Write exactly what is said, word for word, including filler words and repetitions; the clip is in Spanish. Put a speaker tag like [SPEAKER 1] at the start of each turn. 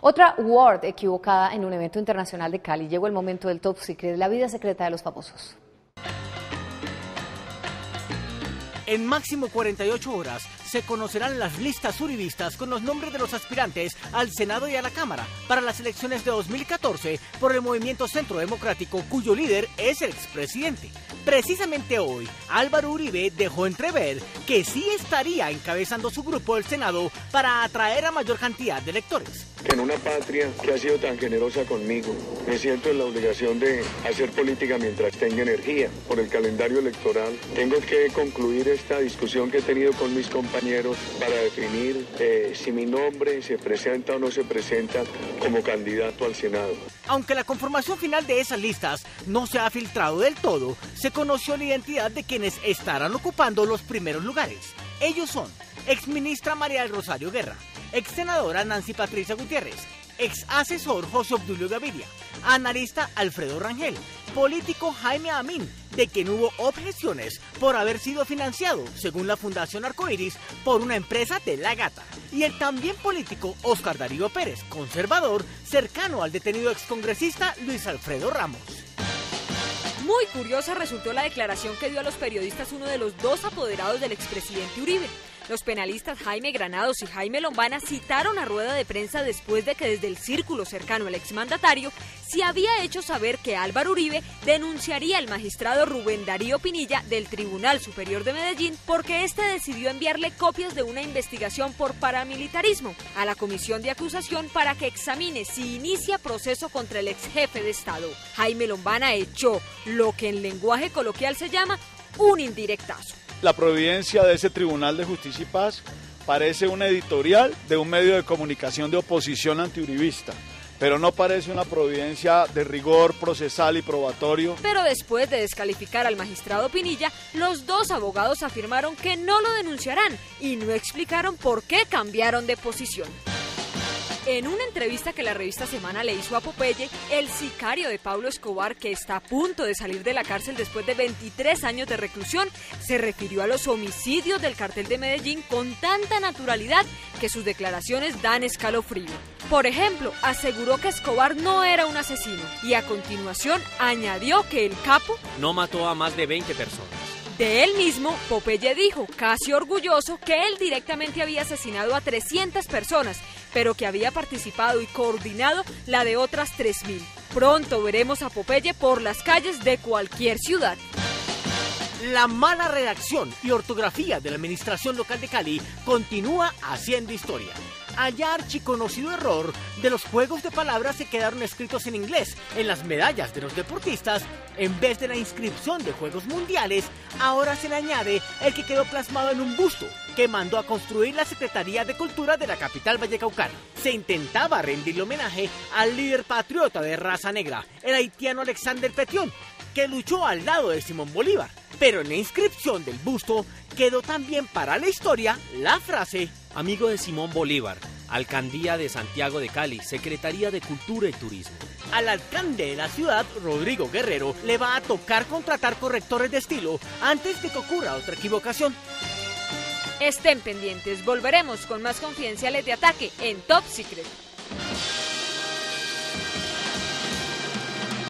[SPEAKER 1] Otra Word equivocada en un evento internacional de Cali. Llegó el momento del Top Secret, la vida secreta de los famosos.
[SPEAKER 2] En máximo cuarenta y ocho horas se conocerán las listas uribistas con los nombres de los aspirantes al Senado y a la Cámara para las elecciones de dos mil catorce por el Movimiento Centro Democrático, cuyo líder es el expresidente. Precisamente hoy, Álvaro Uribe dejó entrever que sí estaría encabezando su grupo del Senado para atraer a mayor cantidad de electores.
[SPEAKER 3] En una patria que ha sido tan generosa conmigo, me siento en la obligación de hacer política mientras tenga energía. Por el calendario electoral, tengo que concluir esta discusión que he tenido con mis compañeros para definir eh, si mi nombre se presenta o no se presenta como candidato al Senado.
[SPEAKER 2] Aunque la conformación final de esas listas no se ha filtrado del todo, se conoció la identidad de quienes estarán ocupando los primeros lugares. Ellos son exministra María del Rosario Guerra, ex senadora Nancy Patricia Gutiérrez, ex asesor José Obdulio Gaviria, analista Alfredo Rangel, político Jaime Amín, de quien hubo objeciones por haber sido financiado, según la Fundación Arcoiris, por una empresa de La Gata, y el también político Óscar Darío Pérez, conservador, cercano al detenido excongresista Luis Alfredo Ramos.
[SPEAKER 4] Muy curiosa resultó la declaración que dio a los periodistas uno de los dos apoderados del expresidente Uribe. Los penalistas Jaime Granados y Jaime Lombana citaron a rueda de prensa después de que desde el círculo cercano al exmandatario se había hecho saber que Álvaro Uribe denunciaría al magistrado Rubén Darío Pinilla del Tribunal Superior de Medellín porque éste decidió enviarle copias de una investigación por paramilitarismo a la comisión de acusación para que examine si inicia proceso contra el ex jefe de Estado. Jaime Lombana echó lo que en lenguaje coloquial se llama un indirectazo.
[SPEAKER 5] La providencia de ese Tribunal de Justicia y Paz parece un editorial de un medio de comunicación de oposición antiuribista, pero no parece una providencia de rigor procesal y probatorio.
[SPEAKER 4] Pero después de descalificar al magistrado Pinilla, los dos abogados afirmaron que no lo denunciarán y no explicaron por qué cambiaron de posición. En una entrevista que la revista Semana le hizo a Popeye, el sicario de Pablo Escobar, que está a punto de salir de la cárcel después de veintitrés años de reclusión, se refirió a los homicidios del cartel de Medellín con tanta naturalidad que sus declaraciones dan escalofrío. Por ejemplo, aseguró que Escobar no era un asesino y a continuación añadió que el capo
[SPEAKER 6] no mató a más de veinte personas.
[SPEAKER 4] De él mismo, Popeye dijo, casi orgulloso, que él directamente había asesinado a trescientas personas, pero que había participado y coordinado la de otras tres mil. Pronto veremos a Popeye por las calles de cualquier ciudad.
[SPEAKER 2] La mala redacción y ortografía de la administración local de Cali continúa haciendo historia. Allá archiconocido error de los juegos de palabras se quedaron escritos en inglés en las medallas de los deportistas. En vez de la inscripción de Juegos Mundiales, ahora se le añade el que quedó plasmado en un busto que mandó a construir la Secretaría de Cultura de la capital vallecaucana. Se intentaba rendirle homenaje al líder patriota de raza negra, el haitiano Alexander Petion, que luchó al lado de Simón Bolívar. Pero en la inscripción del busto quedó también para la historia la frase:
[SPEAKER 6] amigo de Simón Bolívar, Alcaldía de Santiago de Cali, Secretaría de Cultura y Turismo.
[SPEAKER 2] Al alcalde de la ciudad, Rodrigo Guerrero, le va a tocar contratar correctores de estilo antes de que ocurra otra equivocación.
[SPEAKER 4] Estén pendientes, volveremos con más confidenciales de Ataque en Top Secret.